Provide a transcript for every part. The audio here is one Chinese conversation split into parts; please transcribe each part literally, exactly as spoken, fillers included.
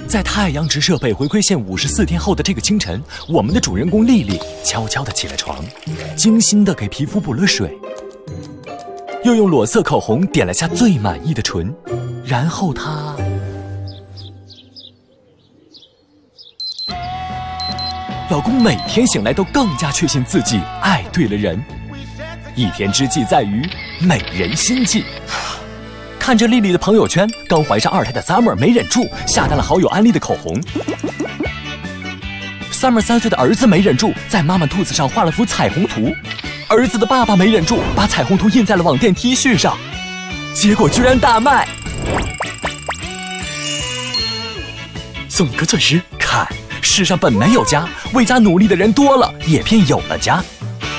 在太阳直射北回归线五十四天后的这个清晨，我们的主人公丽丽悄悄地起了床，精心地给皮肤补了水，又用裸色口红点了下最满意的唇，然后她老公每天醒来都更加确信自己爱对了人，一天之计在于美人心计。看着丽丽的朋友圈，刚怀上二胎的 Summer 没忍住下单了好友安利的口红。Summer 三岁的儿子没忍住在妈妈肚子上画了幅彩虹图，儿子的爸爸没忍住把彩虹图印在了网店 T 恤上，结果居然大卖。送你颗钻石，看，世上本没有家，为家努力的人多了，也便有了家。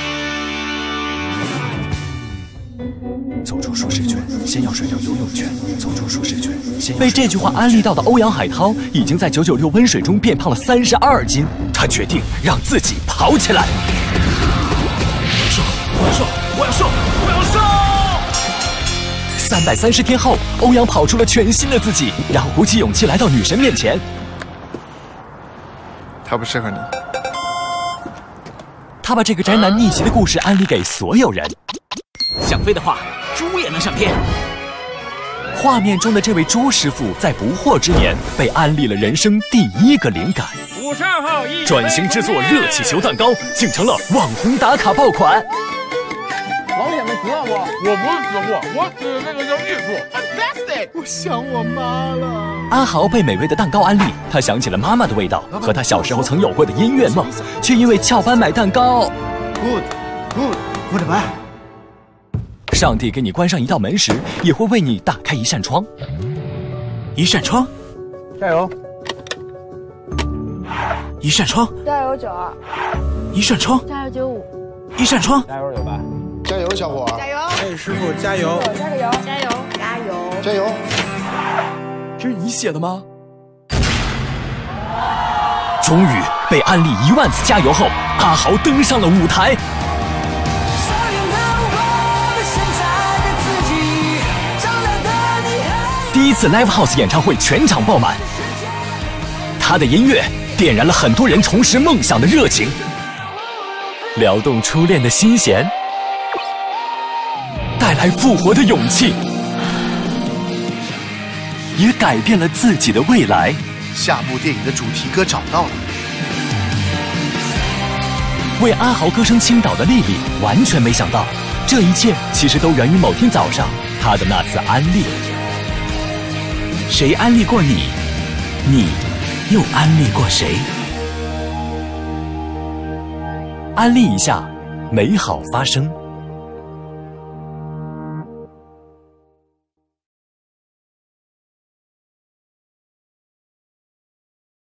走出舒适圈，先要甩掉游泳圈。走出舒适圈，先被这句话安利到的欧阳海涛，已经在九九六温水中变胖了三十二斤。他决定让自己跑起来。瘦，我要瘦，我要瘦，我要瘦！三百三十天后，欧阳跑出了全新的自己，然后鼓起勇气来到女神面前。 他不适合你。 他把这个宅男逆袭的故事安利给所有人。 想飞的话，猪也能上天。 画面中的这位朱师傅在不惑之年被安利了人生第一个灵感， 五十二号转型制作热气球蛋糕，竟成了网红打卡爆款。 老铁们知道不？我不是吃货，我指的那个叫艺术 ，fantastic！ 我想我妈了。 阿豪被美味的蛋糕安利，他想起了妈妈的味道和他小时候曾有过的音乐梦，却因为翘班买蛋糕。 Good, good, goodbye。 上帝给你关上一道门时，也会为你打开一扇窗。 一扇窗， 加油！ 一扇窗， 加油九二！ 一扇窗， 加油九五！ 一扇窗， 加油九八！ 加油，小伙！ 加油！ 哎，师傅加油！ 加个油！加油！加油！ 加油！ 这是你写的吗？终于被安利一万次加油后，阿豪登上了舞台。第一次 Live House 演唱会全场爆满，他的音乐点燃了很多人重拾梦想的热情，撩动初恋的心弦，带来复活的勇气，也改变了自己的未来。 下部电影的主题歌找到了。 为阿豪歌声倾倒的丽丽完全没想到，这一切其实都源于某天早上她的那次安利。 谁安利过你？你又安利过谁？ 安利一下，美好发生。